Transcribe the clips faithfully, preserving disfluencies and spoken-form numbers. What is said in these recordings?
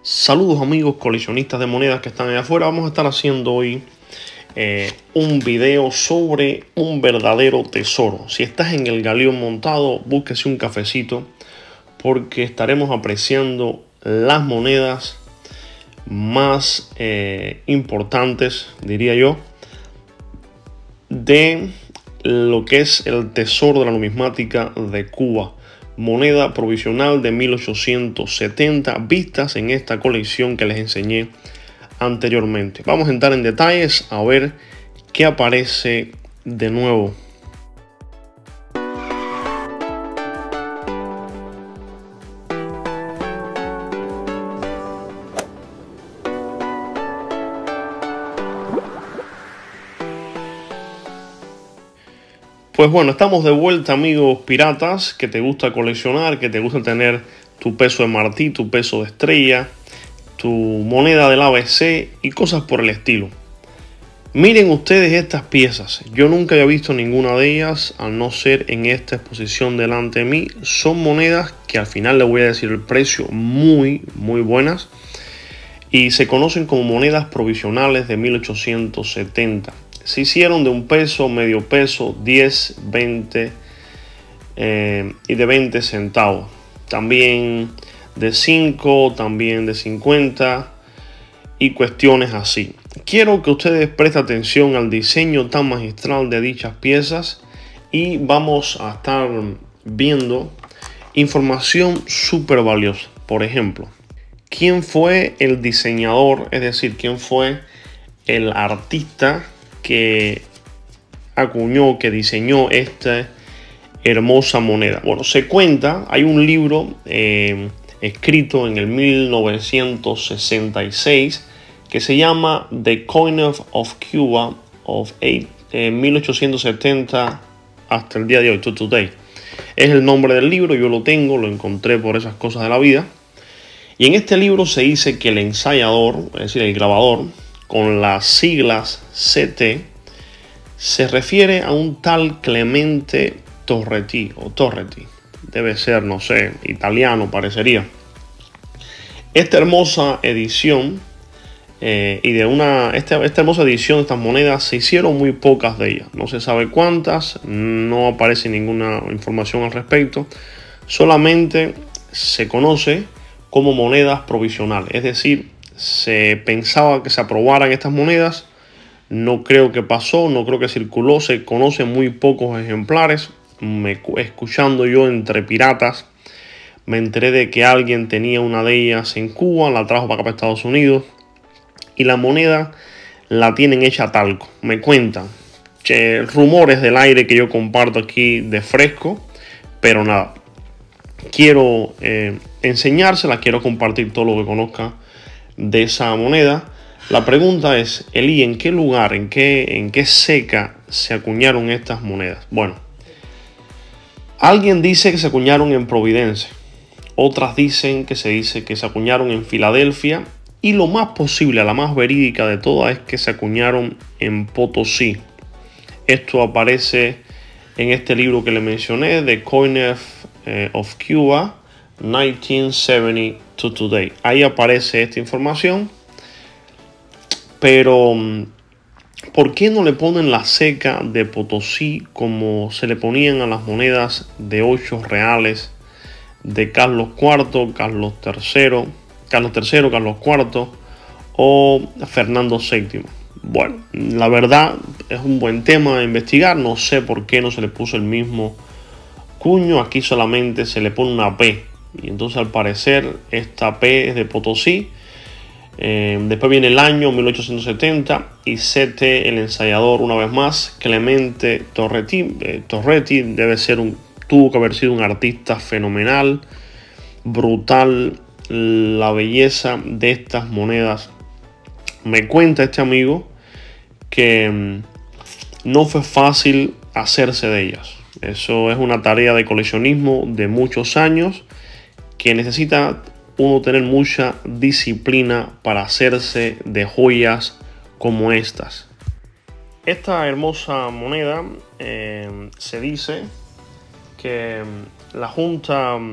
Saludos amigos coleccionistas de monedas que están allá afuera. Vamos a estar haciendo hoy eh, un video sobre un verdadero tesoro. Si estás en el galeón montado, búsquese un cafecito porque estaremos apreciando las monedas más eh, importantes, diría yo, de lo que es el tesoro de la numismática de Cuba. Moneda provisional de mil ochocientos setenta vistas en esta colección que les enseñé anteriormente. Vamos a entrar en detalles a ver qué aparece de nuevo. Pues bueno, estamos de vuelta, amigos piratas, que te gusta coleccionar, que te gusta tener tu peso de martí, tu peso de estrella, tu moneda del A B C y cosas por el estilo. Miren ustedes estas piezas. Yo nunca había visto ninguna de ellas, al no ser en esta exposición delante de mí. Son monedas que al final les voy a decir el precio, muy, muy buenas. Y se conocen como monedas provisionales de mil ochocientos setenta. Se hicieron de un peso, medio peso, diez, veinte eh, y de veinte centavos. También de cinco, también de cincuenta y cuestiones así. Quiero que ustedes presten atención al diseño tan magistral de dichas piezas y vamos a estar viendo información súper valiosa. Por ejemplo, ¿quién fue el diseñador? Es decir, ¿quién fue el artista que acuñó, que diseñó esta hermosa moneda? Bueno, se cuenta, hay un libro eh, escrito en el mil novecientos sesenta y seis que se llama The Coin of Cuba of eight, eh, mil ochocientos setenta hasta el día de hoy, to today. Es el nombre del libro, yo lo tengo, lo encontré por esas cosas de la vida. Y en este libro se dice que el ensayador, es decir, el grabador, con las siglas C T, se refiere a un tal Clemente Torretti o Torretti. Debe ser, no sé, italiano parecería. Esta hermosa edición eh, y de una esta, esta hermosa edición de estas monedas se hicieron muy pocas de ellas. No se sabe cuántas, no aparece ninguna información al respecto. Solamente se conoce como monedas provisionales, es decir, se pensaba que se aprobaran estas monedas. No creo que pasó, no creo que circuló. Se conocen muy pocos ejemplares. Me, escuchando yo entre piratas, me enteré de que alguien tenía una de ellas en Cuba, la trajo para acá para Estados Unidos y la moneda la tienen hecha a talco. Me cuentan que rumores del aire que yo comparto aquí de fresco, pero nada, quiero eh, enseñársela, quiero compartir todo lo que conozca de esa moneda. La pregunta es, Eli, ¿en qué lugar, en qué, en qué ceca se acuñaron estas monedas? Bueno, alguien dice que se acuñaron en Providencia, otras dicen que se dice que se acuñaron en Filadelfia y lo más posible, la más verídica de todas, es que se acuñaron en Potosí. Esto aparece en este libro que le mencioné, The Coin of, eh, of Cuba, nineteen seventy to today. Ahí aparece esta información. Pero, ¿por qué no le ponen la ceca de Potosí como se le ponían a las monedas de ocho reales de Carlos cuarto, Carlos tercero, Carlos tercero, Carlos cuarto o Fernando séptimo? Bueno, la verdad es un buen tema a investigar. No sé por qué no se le puso el mismo cuño. Aquí solamente se le pone una P. Y entonces al parecer esta P es de Potosí. Eh, después viene el año mil ochocientos setenta y C T, el ensayador, una vez más, Clemente Torretti. Eh, Torretti debe ser un, tuvo que haber sido un artista fenomenal, brutal, la belleza de estas monedas. Me cuenta este amigo que mm, no fue fácil hacerse de ellas. Eso es una tarea de coleccionismo de muchos años que necesita uno tener mucha disciplina para hacerse de joyas como estas. Esta hermosa moneda eh, se dice que la Junta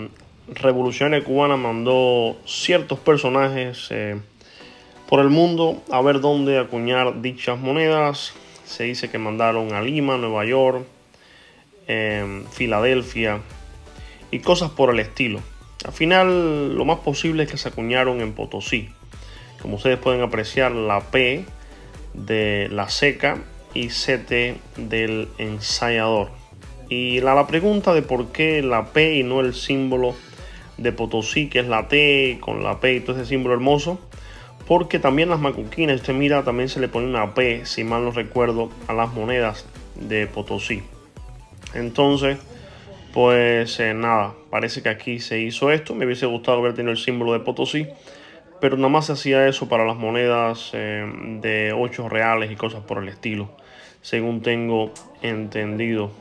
Revolucionaria Cubana mandó ciertos personajes eh, por el mundo a ver dónde acuñar dichas monedas. Se dice que mandaron a Lima, Nueva York, eh, Filadelfia y cosas por el estilo. Al final, lo más posible es que se acuñaron en Potosí. Como ustedes pueden apreciar, la P de la seca y C T del ensayador. Y la, la pregunta de por qué la P y no el símbolo de Potosí, que es la T con la P y todo ese símbolo hermoso, porque también las macuquinas, usted mira, también se le pone una P, si mal no recuerdo, a las monedas de Potosí. Entonces, pues eh, nada, parece que aquí se hizo esto. Me hubiese gustado haber tenido el símbolo de Potosí, pero nada más se hacía eso para las monedas eh, de ocho reales y cosas por el estilo, según tengo entendido.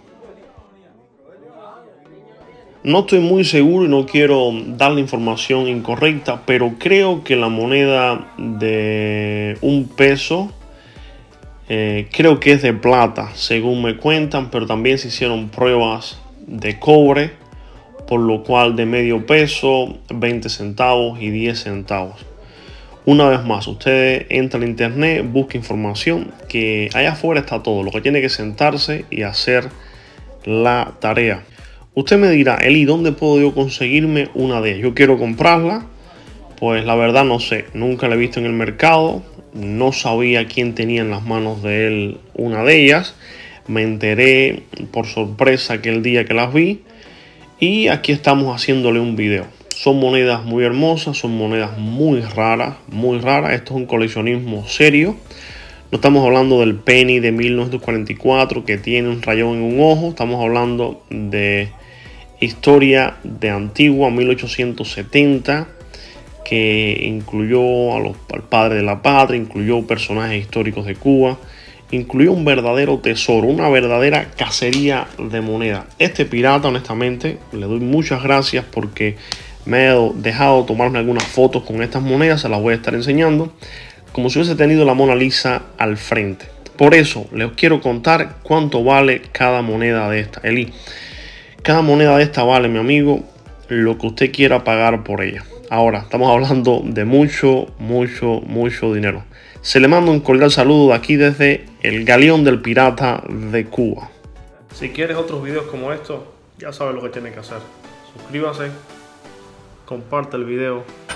No estoy muy seguro y no quiero dar la información incorrecta, pero creo que la moneda de un peso, eh, creo que es de plata, según me cuentan, pero también se hicieron pruebas de cobre, por lo cual de medio peso, veinte centavos y diez centavos. Una vez más, usted entra en internet, busca información, que allá afuera está todo. Lo que tiene que sentarse y hacer la tarea. Usted me dirá, Eli, ¿dónde puedo yo conseguirme una de ellas? Yo quiero comprarla. Pues la verdad no sé, nunca la he visto en el mercado. No sabía quién tenía en las manos de él una de ellas. Me enteré por sorpresa aquel día que las vi. Y aquí estamos haciéndole un video. Son monedas muy hermosas, son monedas muy raras, muy raras. Esto es un coleccionismo serio. No estamos hablando del penny de mil novecientos cuarenta y cuatro que tiene un rayón en un ojo. Estamos hablando de historia de Antigua, mil ochocientos setenta, que incluyó a los, al padre de la patria, incluyó personajes históricos de Cuba, incluyó un verdadero tesoro, una verdadera cacería de moneda. Este pirata, honestamente, le doy muchas gracias porque me he dejado tomarme algunas fotos con estas monedas. Se las voy a estar enseñando como si hubiese tenido la Mona Lisa al frente. Por eso les quiero contar cuánto vale cada moneda de esta. Eli, cada moneda de esta vale, mi amigo, lo que usted quiera pagar por ella. Ahora, estamos hablando de mucho, mucho, mucho dinero. Se le manda un cordial saludo de aquí desde el Galeón del Pirata de Cuba. Si quieres otros videos como estos, ya sabes lo que tienes que hacer. Suscríbase, comparte el video